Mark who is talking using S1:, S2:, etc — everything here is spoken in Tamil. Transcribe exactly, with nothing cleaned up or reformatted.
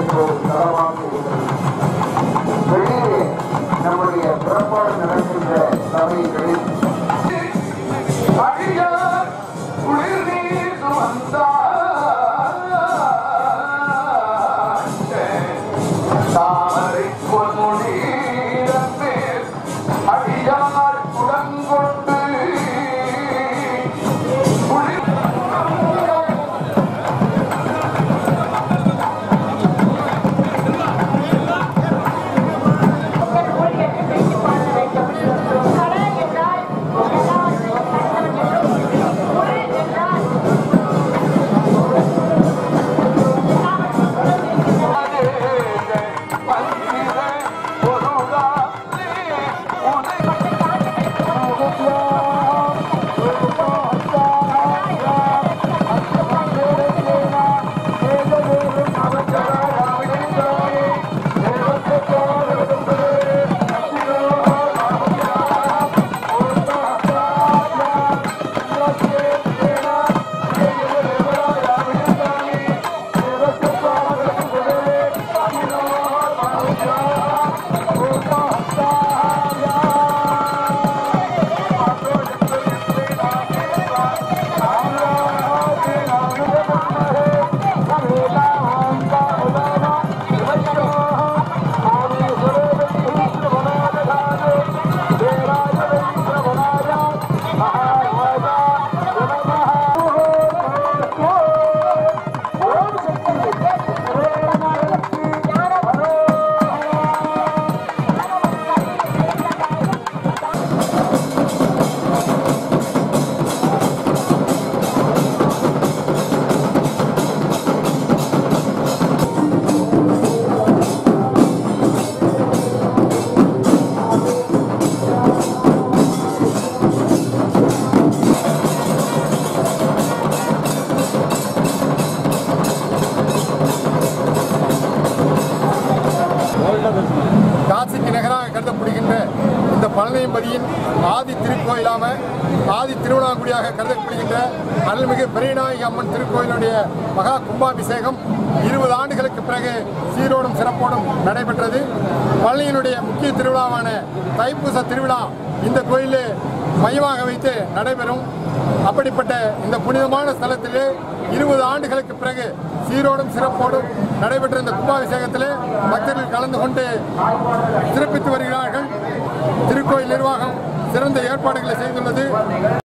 S1: என்று தளமாக இருக்கிறது. வெளியே நம்முடைய புறப்பாடு நடக்கின்ற சபைகளில்
S2: காசிக்கு நகராக கருதப்படுகின்ற இந்த பழனியம்பதியின் ஆதி திருக்கோயிலாம ஆதி திருவிழாங்குடியாக கருதப்படுகின்ற அருள்மிகு பெரியநாயகி அம்மன் திருக்கோயிலுடைய மகா கும்பாபிஷேகம் இருபது ஆண்டுகளுக்கு பிறகு சீரோடும் சிறப்போடும் நடைபெற்றது. பழனியினுடைய முக்கிய திருவிழாவான தைப்பூச திருவிழா இந்த கோயிலில் மையமாக வைத்து நடைபெறும். அப்படிப்பட்ட இந்த புனிதமான ஸ்தலத்திலே இருபது ஆண்டுகளுக்கு பிறகு சீரோடும் சிறப்போடும் நடைபெற்ற இந்த கும்பாபிஷேகத்திலே பக்தர்கள் கலந்து கொண்டு சிறப்பித்து வருகிறார்கள். திருக்கோயில் நிர்வாகம் சிறந்த ஏற்பாடுகளை செய்துள்ளது.